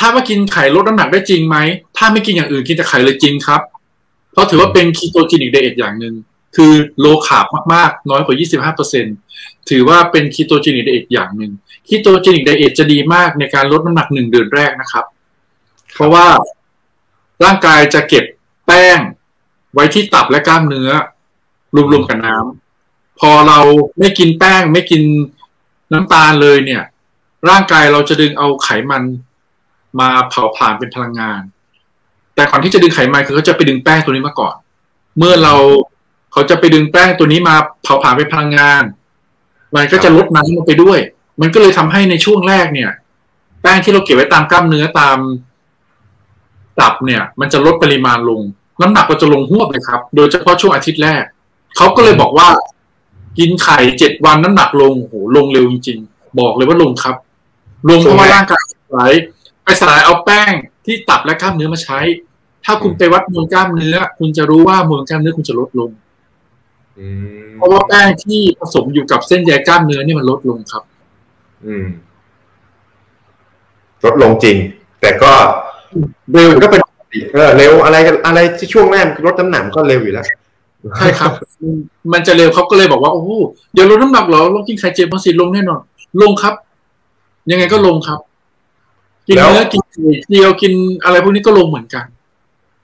ามว่ากินไข่ลดน้ำหนักได้จริงไหมถ้าไม่กินอย่างอื่นกินแต่ไข่เลยจริงครับเพราะถือว่าเป็นคีโตเจนิกไดเอทอย่างหนึ่งคือโลคาร์บมากๆน้อยกว่า 25%ถือว่าเป็นคีโตเจนิกไดเอทอย่างหนึ่งคีโตเจนิกไดเอทจะดีมากในการลดน้ำหนัก1 เดือนแรกนะครับเพราะว่าร่างกายจะเก็บแป้งไว้ที่ตับและกล้ามเนื้อรวมๆกับน้ำพอเราไม่กินแป้งไม่กินน้ำตาลเลยเนี่ยร่างกายเราจะดึงเอาไขมันมาเผาผลาญเป็นพลังงานแต่ก่อนที่จะดึงไขมันคือเขาจะไปดึงแป้งตัวนี้มาก่อนเมื่อเขาจะไปดึงแป้งตัวนี้มาเผาผลาญเป็นพลังงานมันก็จะลดน้ำลงไปด้วยมันก็เลยทำให้ในช่วงแรกเนี่ยแป้งที่เราเก็บไว้ตามกล้ามเนื้อตามตับเนี่ยมันจะลดปริมาณลงน้ำหนักเราจะลงหวบเลยครับโดยเฉพาะช่วงอาทิตย์แรกเขาก็เลยบอกว่ากินไข่7 วันน้ำหนักลงโหลงเร็วจริงๆบอกเลยว่าลงครับลงเพราะว่าร่างกายไปสลายเอาแป้งที่ตับและกล้ามเนื้อมาใช้ถ้าคุณไปวัดมวลกล้ามเนื้อคุณจะรู้ว่ามวลกล้ามเนื้อคุณจะลดลงเพราะว่าแป้งที่ผสมอยู่กับเส้นใยกล้ามเนื้อนี่มันลดลงครับลดลงจริงแต่ก็เร็วก็เป็นเร็วอะไรที่ช่วงแรกลดน้ำหนักก็เร็วอยู่แล้วใช่ครับมันจะเร็วเขาก็เลยบอกว่าโอ้โหเดี๋ยวลดน้ำหนักเหรอลงกินไข่เจียวมาสิลงแน่นอนลงครับยังไงก็ลงครับกินเนื้อกินไข่เจียวกินอะไรพวกนี้ก็ลงเหมือนกัน